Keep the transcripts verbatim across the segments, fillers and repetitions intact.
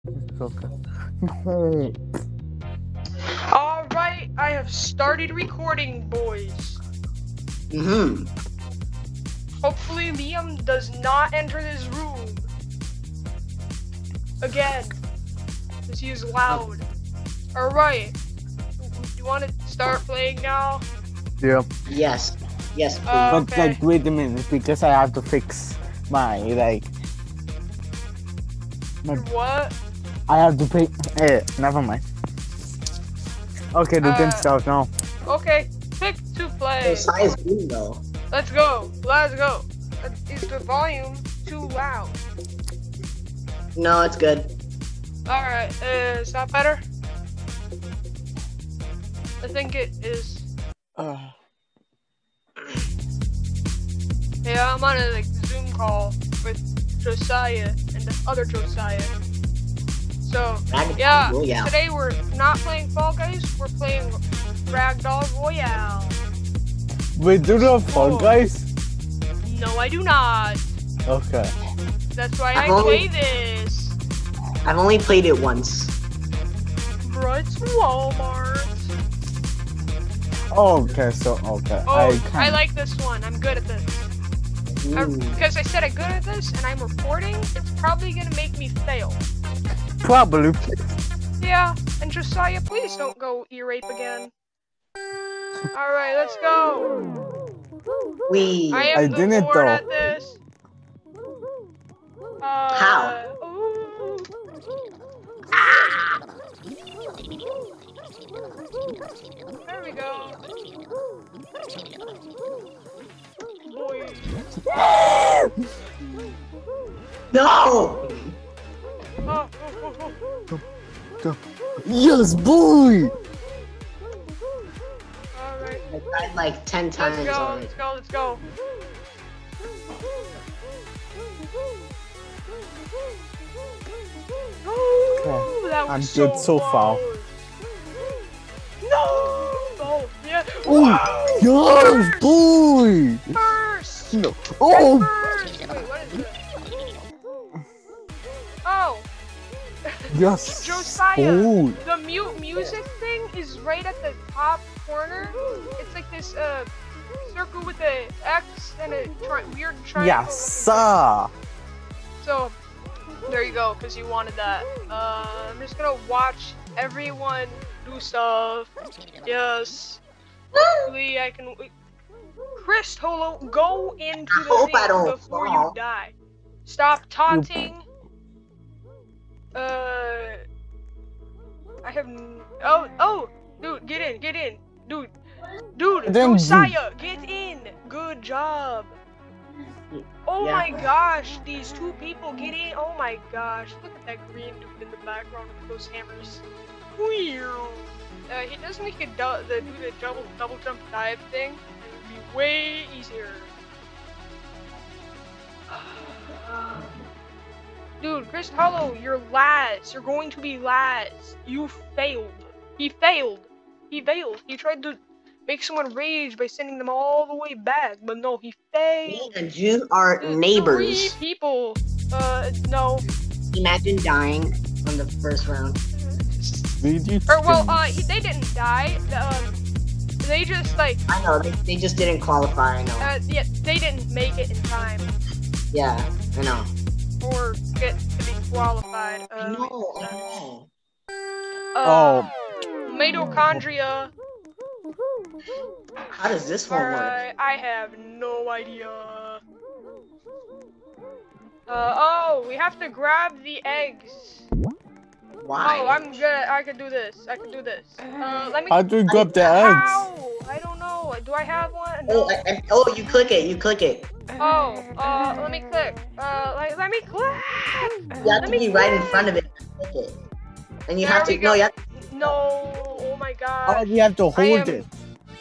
It's okay. No. Alright, I have started recording, boys. Mm-hmm. Hopefully Liam does not enter this room again, because he is loud. Alright, you want to start playing now? Yeah. Yes. Yes, please. Uh, But Okay. like, wait a minute, because I have to fix my like. My, What? I have to pay. Eh, never mind. Okay, you can Uh, start now. Okay, pick to play. The size green though. Let's go. Let's go. Uh, Is the volume too loud? No, it's good. Alright, uh, is that better? I think it is. Uh, Yeah, I'm on a like Zoom call with Josiah and the other Josiah. So, Ragdoll yeah, Royale. today we're not playing Fall Guys, we're playing Ragdoll Royale. wait, do you have Fall Oh. Guys? No, I do not. Okay. That's why I've I only- play this. I've only played it once. Bruh, it's Walmart. Oh, okay, so okay. Oh, I I, can. like this one. I'm good at this. I- Ooh. because I said I'm good at this and I'm recording, it's probably gonna make me fail. Probably. Yeah, and Josiah, please don't go ear rape again. Alright, let's go. We. I am I the didn't, Lord though. at this. Uh, How? Ooh. There we go. Boy. No! Oh, oh, oh, oh. Yes, boy. Alright, I tried like ten times let's go, already. let's go, let's go. Oh, that was I'm so good so far. close. No! Oh, yeah. Oh, yes, boy. First! No. Oh. First! Wait, what is this? Oh! Yes. Josiah! Boy. The mute music thing is right at the top corner. It's like this uh circle with a X and a tri weird triangle. Yes, sir. So there you go, because you wanted that. Uh, I'm just gonna watch everyone do stuff. Yes. Hopefully I can. Chris Holo, go into I the hope I thing don't before fall. you die. Stop taunting. Uh, I have. N oh, oh, dude, get in, get in, dude, dude, Then, dude. Josiah, get in. Good job. Oh Yeah. my gosh, these two people get in. Oh my gosh, look at that green dude in the background with those hammers. Uh, he does make a du the do the double double jump dive thing. It would be way easier. Dude, Chris Hollow, you're last. You're going to be last. You failed. He failed. He failed. He tried to make someone rage by sending them all the way back, but no, he Me failed. and June are Th- neighbors. Three people. Uh, no. Imagine dying on the first round. Did you? Or well, uh, he, they didn't die. Um, they just like, I know, they, they just didn't qualify, I know. uh, yeah, they didn't make it in time Yeah, I know. or get to be qualified. I Uh, know, I know. uh, mitochondria. How does this one work? Alright, I have no idea. Uh, oh, we have to grab the eggs. Why? Oh, I'm good. I can do this. I can do this. Uh, let me. How do you grab the eggs? How? I don't know. Do I have one? Oh, No. I, I, oh, you click it, you click it. Oh, uh, let me click. Uh, like, let me click. You have Let to me be right in click. front of it. Click it. And you There have to, we no, go. you have to, No. Oh my Oh, god. you have to I hold am- it.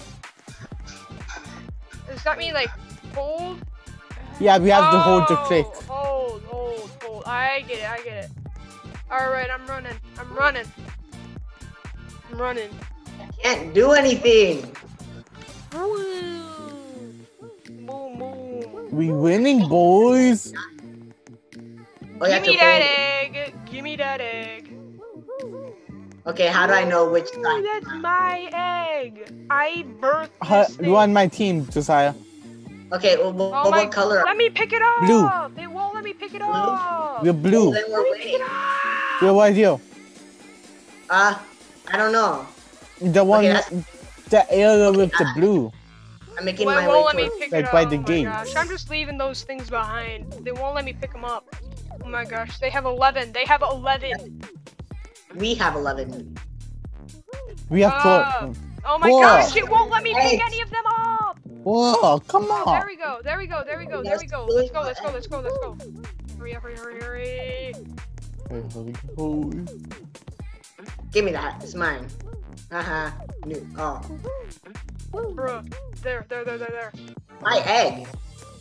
Does that mean like hold? Yeah, we have to hold the Oh, click. Hold, hold, hold. I get it. I get it. All right, I'm running. I'm running. I'm running. can't do anything. Boom, boom. We winning, boys. Oh, you have Give me to that hold it. egg. Give me that egg. egg. Okay, how do I know which Ooh, side? that's my egg. I birthed Uh, this thing. you on my team, Josiah. Okay, well, well, Oh my, what color? let me pick it up. Blue. They won't let me pick it Blue? up. We're blue. Well, then we're Let me pick winning. it up. We're right here. Uh, I don't know. The one, Okay, that's- the area with the blue. I'm making Well, my it won't way let me towards. pick like it up. by the oh my gate. gosh, I'm just leaving those things behind. They won't let me pick them up. Oh my gosh, they have eleven. They have eleven. We have eleven. We have Ah. four. Oh my Whoa. gosh, it won't let me pick Eight. any of them up. Whoa, come Oh, there on. we go. There we go. There we go. There we go. Let's go. Let's go. Let's go. Let's go. Hurry up! Hurry! Hurry! Hurry! Give me that. It's mine. Haha. New. Oh, Bruh. There. There. There. There. There. my egg.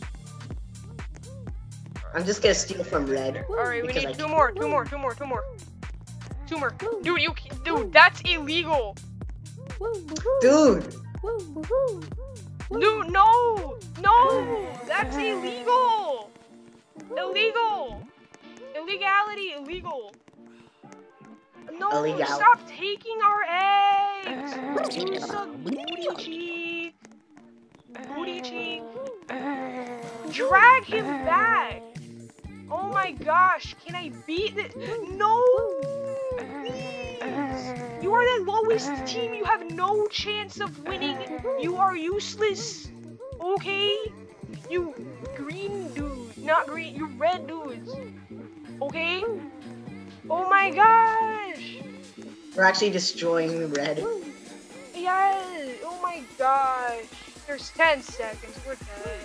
I'm just gonna steal from red. All right, we because need I two can. more. Two more. Two more. Two more. Two more. Dude, you. Dude, that's illegal. Dude, Dude, no, no, that's illegal. Illegal. Illegality. Illegal. No, Illegal. stop taking our eggs. You some booty cheek. Booty cheek. Drag him back. Oh my gosh, can I beat this? No. Please. You are the lowest team. You have no chance of winning. You are useless. Okay? You green dudes. Not green. You red dudes. Okay? Oh my gosh. we're actually destroying red. Yes. Oh my gosh. There's ten seconds. We're dead.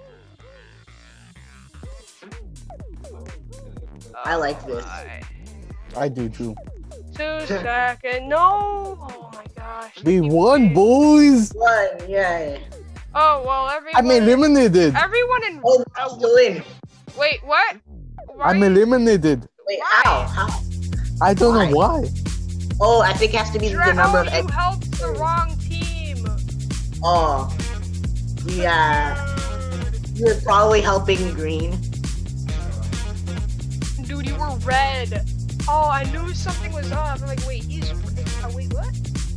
I like this. I do too. Two seconds. No. Oh my gosh. We won, boys. One, yay. Oh well, everyone. I'm eliminated. Everyone in. Oh, uh, I'm still in. wait, what? Why I'm are you- eliminated. Wait, Why? how? How? I don't know Why? why. Oh, I think it has to be Dra- the number oh, of you eggs. helped the wrong team. Oh, yeah. You're probably helping green. Dude, you were red. Oh, I knew something was up. I'm like, wait, he's. Oh, wait, what?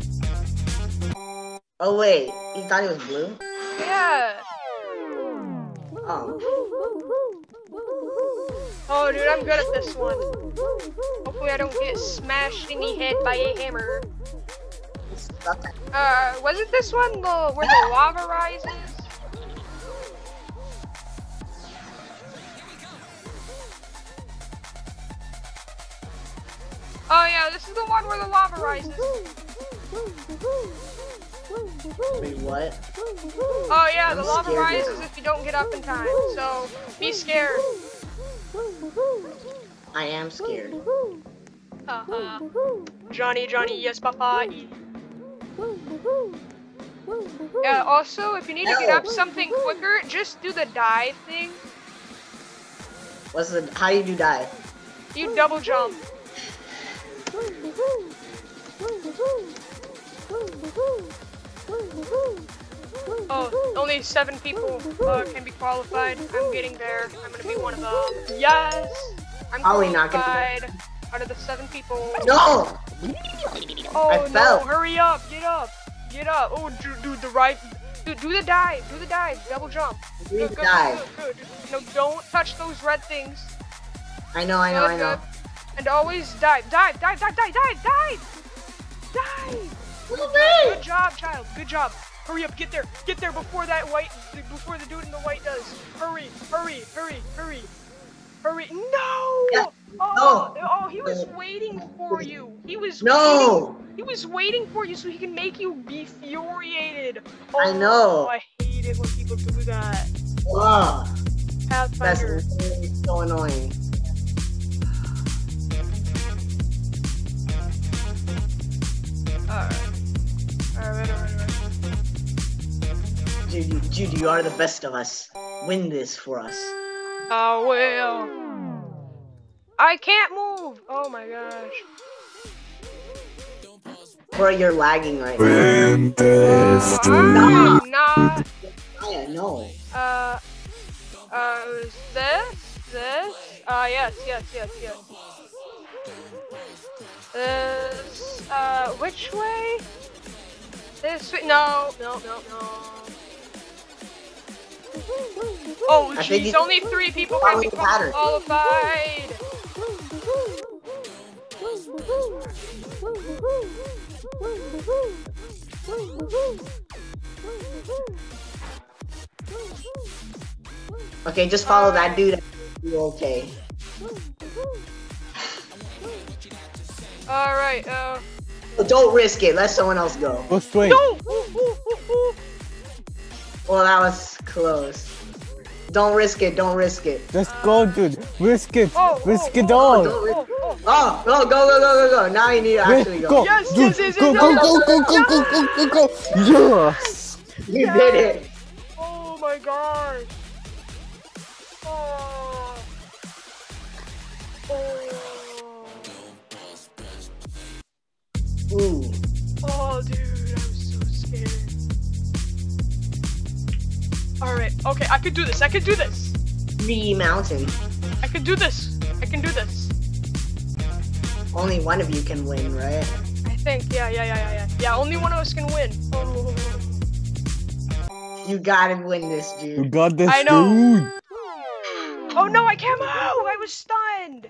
Oh wait, you thought it was blue? Yeah. Oh. Oh, dude, I'm good at this one. Hopefully, I don't get smashed in the head by a hammer. Uh, wasn't this one the where the lava rises? Oh yeah, this is the one where the lava rises. Wait, what? Oh yeah, the I'm lava scared rises now. if you don't get up in time. So be scared. I am scared. Haha. Johnny, Johnny, yes, Papa. Yeah. Also, if you need to get up something quicker, just do the dive thing. What's the? How do you do dive? You double jump. Oh, only seven people uh, can be qualified. I'm getting there. I'm gonna be one of them. Yes! I'm Probably not gonna qualified out of the seven people. No! Oh I no! fell. Hurry up! Get up! Get up! Oh, dude, dude the right. Dude, do the dive. Do the dive. Double jump. Do Good, the good, dive. good, good. No, don't touch those red things. I know, I know, Good, I know. good. And always dive, dive, dive, dive, dive, dive, dive, dive. Good job, child. Good job. Hurry up, get there, get there before that white, before the dude in the white does. Hurry, hurry, hurry, hurry, hurry. No! Yeah. Oh, No. oh, he was waiting for you. He was No! waiting. He was waiting for you so he can make you be infuriated. Oh, I know. I hate it when people do that. Ugh. That's Pathfinder. really so annoying. Alright. Alright, alright, alright. Jude, Jude, you are the best of us. Win this for us. I will. I can't move. Oh my gosh. Bro, you're lagging right now. Fantastic. Uh, I'm not. I know. Uh. Uh. Is this? This? Uh. Yes. Yes. Yes. Yes. This, uh, which way? This way? No, no, no, no. Oh, I think jeez, you- only three people Follow can be the pattern. qualified. Okay, just follow that dude. You okay? Alright, uh, But don't risk it. Let someone else go. Go straight. no! Ooh, ooh, ooh, ooh. Well, that was close. Don't risk it. Don't risk it. Just go, dude. Risk it. Oh, Risk oh, it oh, all. Don't risk. Oh, oh. Oh, go, go, go, go, go, go. Now you need to actually Go. go. Yes, Dude, yes, yes, go, yes, go, yes, go, yes, go, go, go, go, go, go. Yes. You did it. Oh my god. Oh. Oh. Ooh. Oh, dude, I'm so scared. Alright, okay, I could do this. I could do this. Free mountain. I could do this. I can do this. Only one of you can win, right? I think, yeah, yeah, yeah, yeah, yeah. Yeah, only one of us can win. Oh. You gotta win this, You dude. got this, I know. dude. Oh no, I can't move! I was stunned!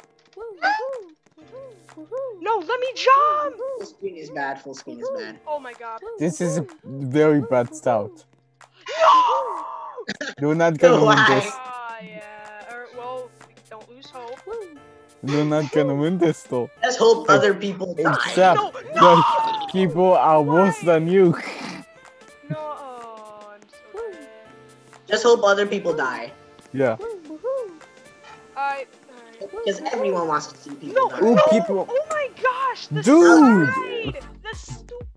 No, let me jump! Full screen is bad. Full screen is bad. Oh my god. This is a very bad start. No! You're not gonna win Why? this. Ah, yeah. Or, well, don't lose hope. You're not gonna win this though. Let's hope other people die. Except No, that no! people are worse than you. No, oh, I'm so bad. Just hope other people die. Yeah. I. Because everyone wants to see people No, die. Ooh, no! people- Oh my gosh! The Dude! slide! The stupid.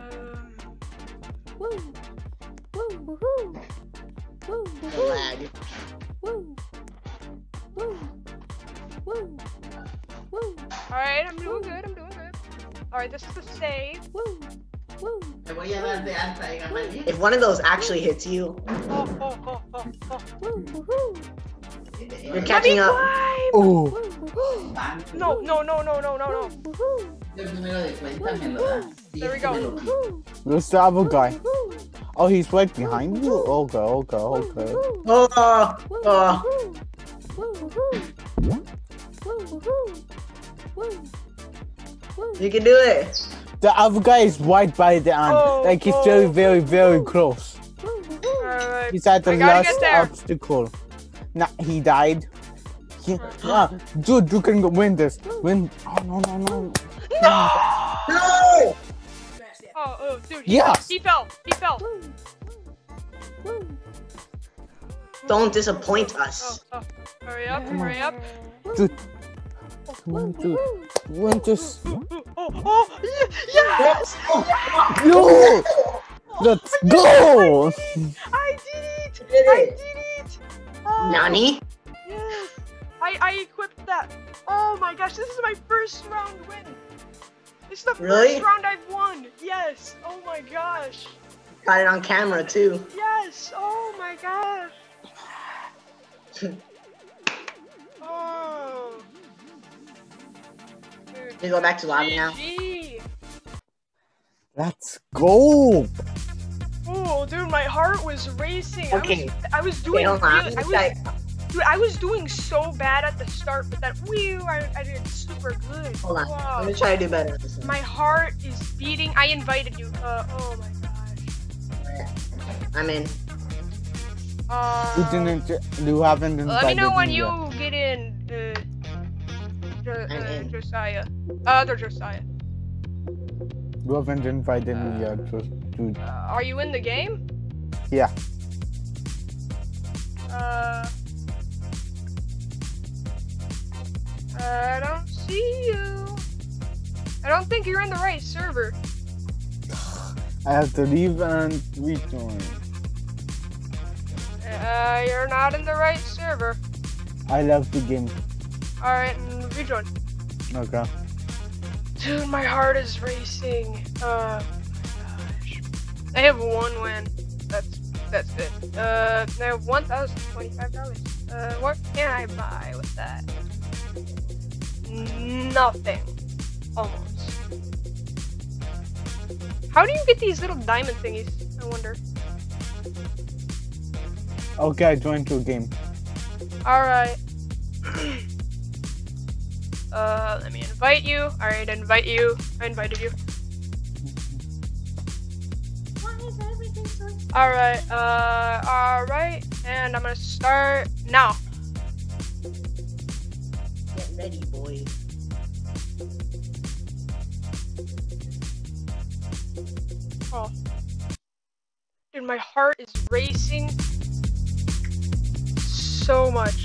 The lag. Alright, I'm doing good, I'm doing good. Alright, this is the save. If one of those actually hits you, Oh, oh, oh, oh, oh. you're Let me catching up. climb! Oh, No, no, no, no, no, no, no. There we go. there's the other guy. Oh, he's right behind you? Okay, okay, okay. Oh, oh. You can do it. The other guy is right by the end. Oh, like he's oh. very, very, very close. Alright. He's at the I gotta last get there. obstacle. Nah, he died. He, ah, dude, you can win this. Win. Oh, no, no, no. No! No! Oh, oh, dude, he Yes. fell. He fell. He fell. Don't disappoint Oh, us. oh. Hurry up, hurry up. Dude, come on, dude. Win this. Oh, oh, oh, ye- yes! No! Let's go! I did it! You did I it. did it! Oh, Nani? yes. I, I equipped that. Oh my gosh, this is my first round win. This is the Really? first round I've won. Yes. Oh my gosh. Got it on camera too. Yes. Oh my gosh. Oh. Dude, You go back to lobby now. G G. Let's go! Oh, dude, my heart was racing. Okay. I was, I was Okay, doing. hold on. really- I'm I gonna was, try- dude, I was doing so bad at the start, but that whew, I, I did super good. Hold on. Wow. I'm gonna try to do better this one. My heart is beating. I invited you. Uh, oh my gosh. I'm in. Uh, You didn't, you haven't invited let me know when me you yet. get in, uh, Jo- I'm uh, in. Josiah. Other Josiah. You haven't invited me yet, just dude. Uh, are you in the game? Yeah. Uh, I don't see you. I don't think you're in the right server. I have to leave and rejoin. Uh, you're not in the right server. I left the game. Alright, mm, rejoin. Okay. Dude, my heart is racing. Uh, my gosh. I have one win. That's that's good. Uh, I have one thousand twenty-five dollars. Uh, what can I buy with that? Nothing. Almost. How do you get these little diamond thingies? I wonder. Okay, I joined your game. Alright. uh, let me invite you. Alright, invite you. I invited you. Alright, uh, alright. And I'm gonna start now. Get ready, boy. Oh. Dude, my heart is racing so much.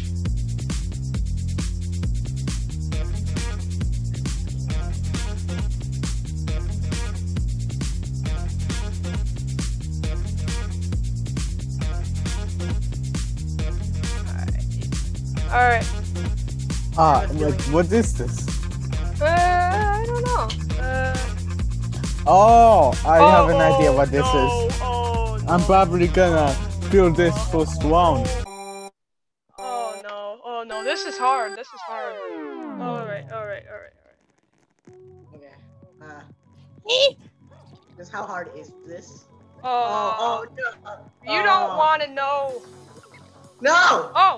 Alright. Ah, like, what is this? Uh, I don't know. Uh, Oh, I oh, have an idea oh, what this no, is. Oh, no. I'm probably gonna do this first round. Oh no, oh no, this is hard, this is hard. Alright, alright, alright, alright. Okay. Uh. Just how hard is this? Oh, Oh, oh no. Uh, you don't oh. want to know. No! Oh!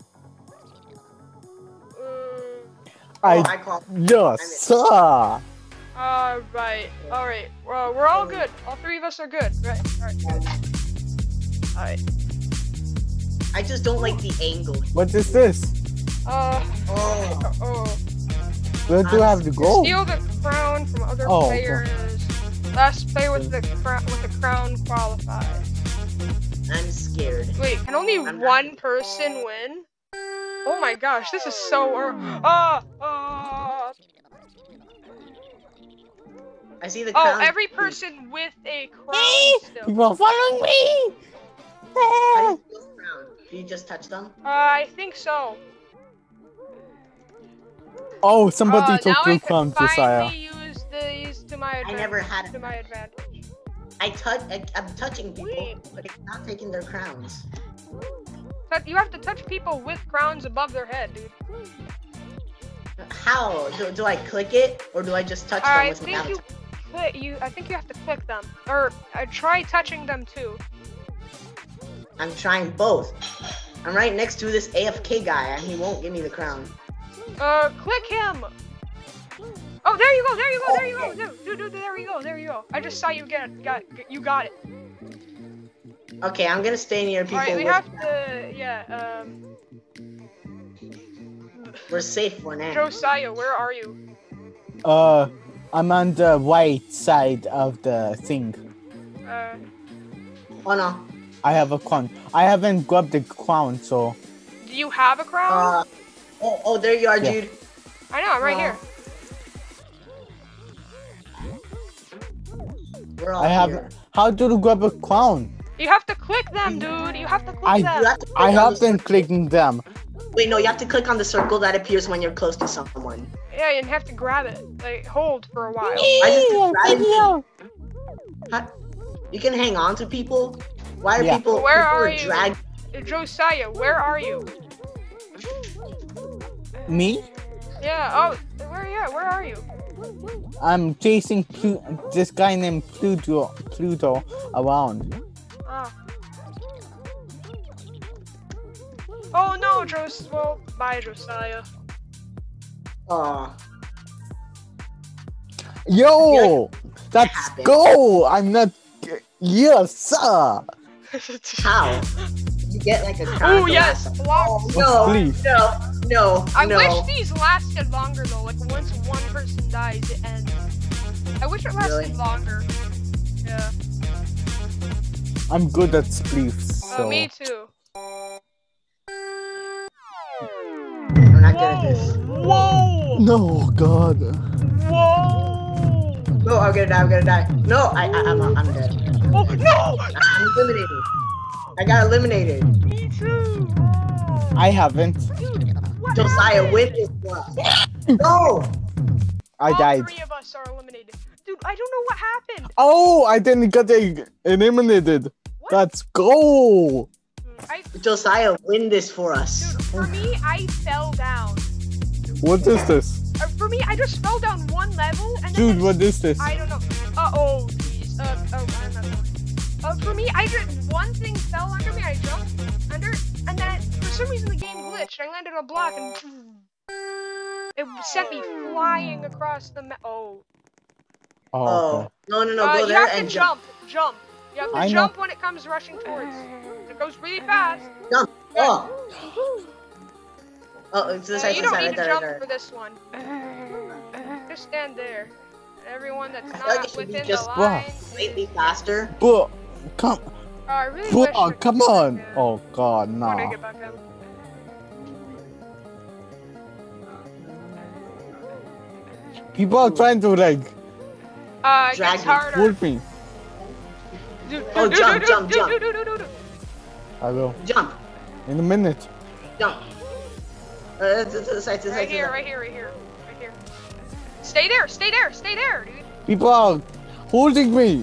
Uh, Oh, I I call. yes, sir. alright, alright. Well, we're all good. All three of us are good, right? Alright. Alright. I just don't like the angle. What is this? Uh, Oh. oh. Where do I have to go? Steal the crown from other Oh, okay. players. Last player with the crown with the crown qualifies. I'm scared. Wait, can only I'm not- one person win? Oh my gosh, this is so. Ah, ah. I see the Oh, crown. every person with a crown still. People are following me. How do you steal the crown? Do you just touch them? Uh, I think so. Oh, somebody uh, took now I your can crown, Josiah. finally use these to my I advantage. never had to my advantage. I touch. I, I'm touching people, Wait. but it's not taking their crowns. But you have to touch people with crowns above their head, dude. How? Do, do I click it, or do I just touch them I with my think you avatar? click. You. I think you have to click them, or uh, try touching them too. I'm trying both. I'm right next to this A F K guy, and he won't give me the crown. Uh, click him. Oh, there you go. There you go. There you go. Dude, dude, dude, there you go. There you go. I just saw you get it. Got. You got it. Okay, I'm gonna stay near people. Alright, we with- have to. Yeah. Um. We're safe for now. Josiah, where are you? Uh, I'm on the right side of the thing. Uh. Oh no. I have a crown. I haven't grabbed the crown, so Do you have a crown? Uh. Oh, oh, there you are, Yeah. dude. I know. I'm right no. here. We're all I have. here. How do you grab a crown? You have to click them, dude. You have to click I- them. You have to click I on have the been cir- clicking them. Wait, no, you have to click on the circle that appears when you're close to someone. Yeah, you have to grab it. Like hold for a while. I just Yeah, grabbed yeah. How- You can hang on to people. Why are Yeah. people? Where people are you? Drag- Uh, Josiah, where are you? Me? Yeah. Oh, where? Yeah. Where are you? I'm chasing Plu- this guy named Pluto Pluto around. Ah. Oh no, Jos. Well, bye, Josiah. Aw. Yo, let's happened. go! I'm not. Yes, sir. How? You get like a crown. Oh to yes, last- blocks. No, Please. no, no, I no. wish these lasted longer though. Like once one person dies, it ends. I wish it lasted Really? longer. Yeah. I'm good at spleefs, Oh, so. me too. I'm not good at this. Whoa! No, God. Whoa! No, I'm gonna die. I'm gonna die. No, I, I I'm, I'm dead. Oh no! I'm eliminated. I got eliminated. Me too. Oh. I haven't. Dude, what Josiah, happened? win this one. No. I All died. three of us are eliminated. Dude, I don't know what happened. Oh, I didn't get e- eliminated. What? Let's go. I, Josiah, win this for us. dude, for me, I fell down. What is this? Uh, for me, I just fell down one level and then Dude, there's- what is this? I don't know. Uh oh, please. Uh oh, I remember. Uh, for me, I just one thing fell under me. I jumped under, and then for some reason the game glitched. I landed on a block and it sent me flying across the map. Oh. Oh, Oh, okay. no, no, no, Uh, go you there have to and jump. jump. Jump. You have to I know. jump when it comes rushing towards. It goes really fast. Jump. Oh. Oh, it's this Uh, side, you this don't side, need right to there, jump right there. for this one. Just stand there. Everyone that's I feel like not it should be within just- the line. Slightly faster. But, come, Oh, I really but, wish I could come get on. back in. Oh God, I wanna no. get back in. People are trying to like Uh, it Drag gets me. harder. hold me. Dude, Oh, dude, jump, dude, jump, dude, jump. dude, dude, dude, dude, dude. I will. Jump. In a minute. Jump. Uh, to, to the side, to the side, Right to the here, side. right here, right here, right here. Stay there, stay there, stay there, dude. People are holding me.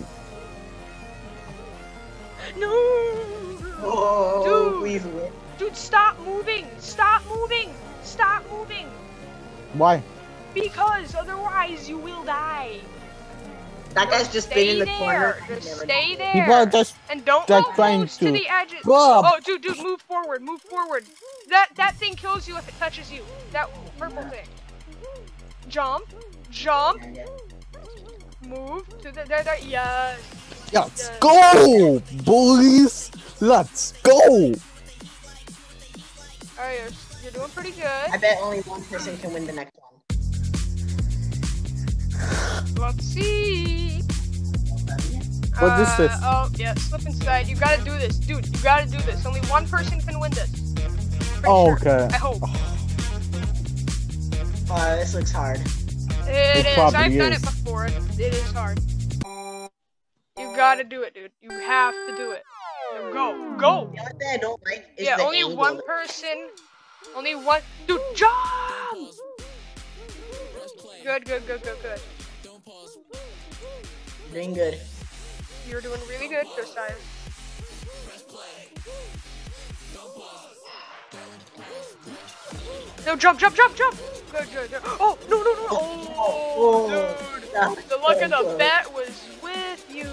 No. Oh, Dude. please win. Dude, stop moving, stop moving, stop moving. Why? Because otherwise you will die. That guy's just Stay been in the there. corner. Just Never- stay there. People are just And don't They're go trying close to to- the edges. Bob. Oh, dude, dude, move forward, move forward. That that thing kills you if it touches you. That purple thing. Jump, jump, move to the there, there. Yes. Let's go, boys. Let's go. Alright, you're, you're doing pretty I good. bet only one person can win the next one. Let's see. What is Uh, this? Oh, yeah, slip inside. You gotta do this, dude. You gotta do this. Only one person can win this. Pretty Oh, sure. okay. I hope. Uh, this looks hard. It is. probably I've done is. it before. It, it is hard. You gotta do it, dude. You have to do it. Now go, go. The only thing I don't like is Yeah, the only angle. one person. Only one. Dude, jump! Good, good, good, good, good. Doing good. You're doing really good, Josiah. No, jump, jump, jump, jump! Good, good, good. Oh, no, no, no, no. Oh, dude. That The luck of was the so bet was with you.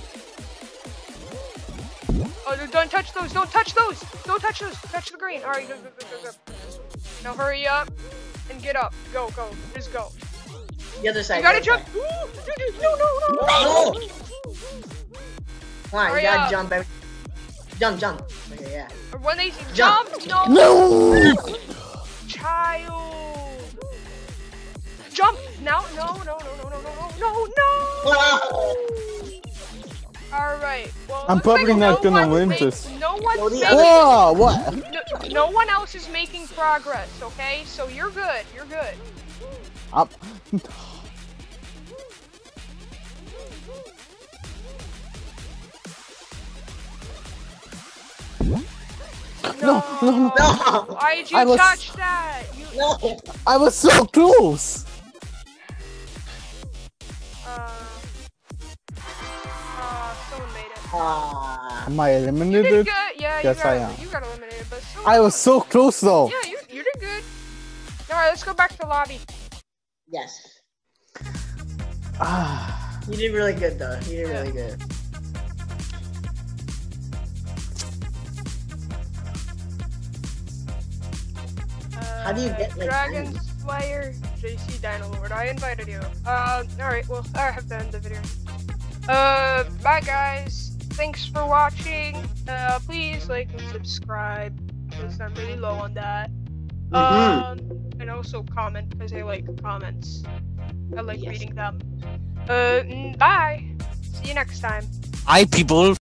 Oh, dude, don't touch those. Don't touch those. Don't touch those. Touch the green. All right, go, go, go, go, go. Now hurry up and get up. Go, go. Just go. good. The other side. You gotta the jump. other side. Ooh, dude, dude, no, no, no, no. No! Come on, Hurry you gotta up. jump every... Jump, jump. Okay, yeah. Or when they Jump. jump, no. No. Child. Jump. Now, no, no, no, no, no, no, no, no, Wow. All right. Well, I'm looks like probably not no gonna one's win make- this. No one's Well, the making. Oh, what? No, no one else is making progress. Okay, so you're good. You're good. Up. No. No, no, no. No! Why did you I was- touch that? You. No! I was so close. Uh. Uh, someone made it. Ah. Am I You did eliminated? good. Yeah, Yes, you got I am. you got eliminated, but so. I was so close though. Yeah, you you did good. All right, let's go back to the lobby. Yes. Ah. You did really good, though. You did Yeah. really good. Uh, How do you get, like, Dragon diamonds? Slayer, J C Dino Lord? I invited you. Uh, alright, well, I have to end the video. Uh, bye guys. Thanks for watching. Uh, please like and subscribe, because I'm really low on that. Mhm. Um, and also comment, because I like comments. I like Yes. reading them. Uh, mm, bye. See you next time. Hi, people.